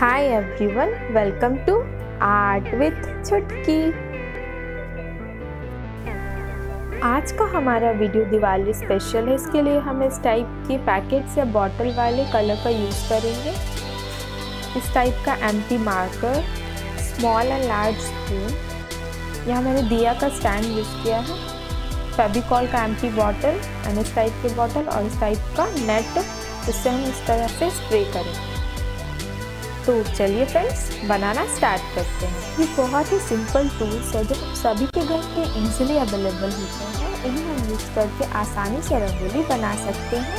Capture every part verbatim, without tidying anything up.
Hi everyone, welcome to art with Chutki. आज का हमारा वीडियो दिवाली स्पेशल है। इसके लिए हम इस टाइप की पैकेट्स या बॉटल वाले कलर का यूज़ करेंगे। इस टाइप का empty marker, small and large spoon, यहाँ मैंने दिया का स्टैंड यूज़ किया है, फेविकॉल का एम्प्टी बॉटल एंड इस टाइप के बॉटल और इस टाइप का नेट, जिससे हम इस तरह से स्प्रे करें। तो चलिए फ्रेंड्स, बनाना स्टार्ट करते हैं। ये बहुत ही सिंपल टूल्स है जो सभी के घर पे इजीली अवेलेबल होते हैं। इन्हें हम यूज़ करके आसानी से रंगोली बना सकते हैं।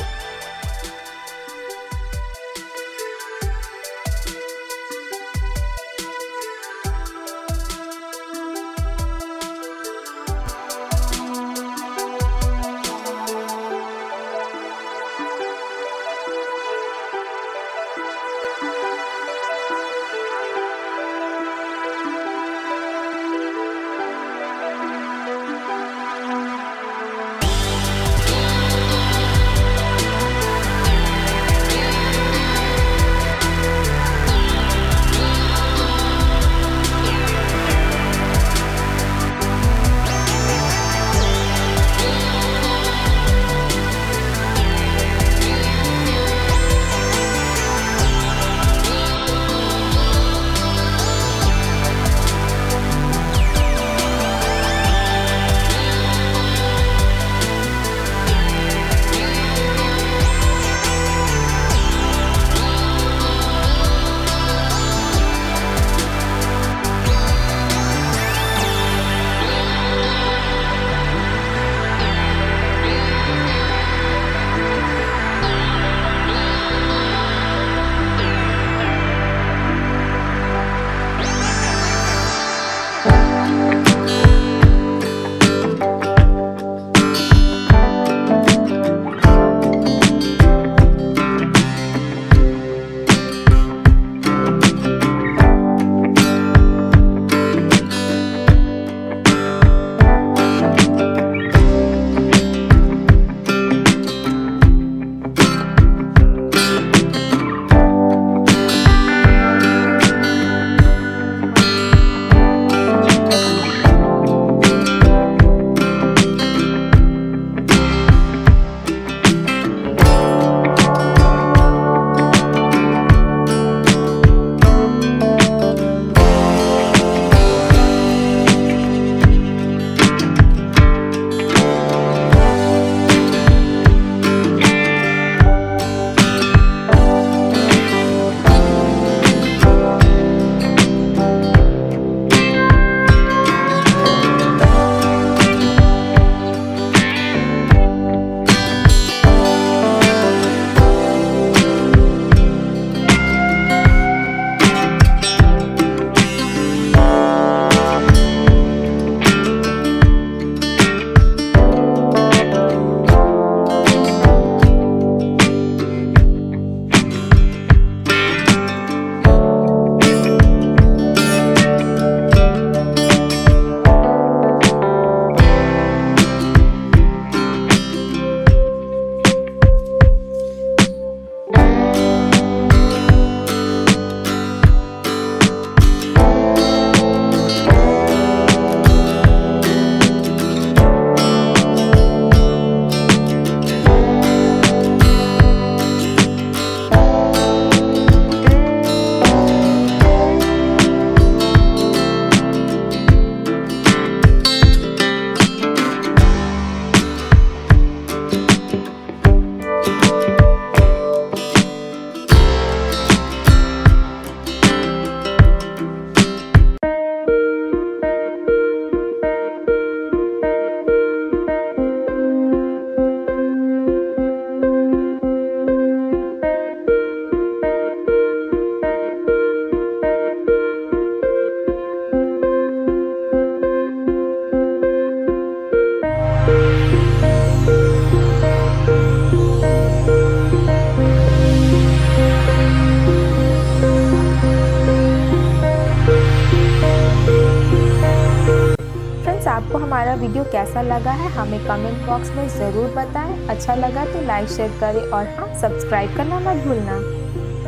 आपको हमारा वीडियो कैसा लगा है हमें कमेंट बॉक्स में ज़रूर बताएं। अच्छा लगा तो लाइक शेयर करें और हाँ, सब्सक्राइब करना मत भूलना।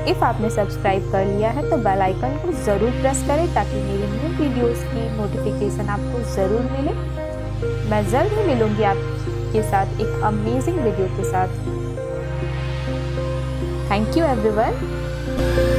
इफ़ आपने सब्सक्राइब कर लिया है तो बेल आइकन को ज़रूर प्रेस करें ताकि मेरी न्यू वीडियोस की नोटिफिकेशन आपको ज़रूर मिले। मैं जल्द ही मिलूँगी आपके साथ एक अमेजिंग वीडियो के साथ। Thank you everyone.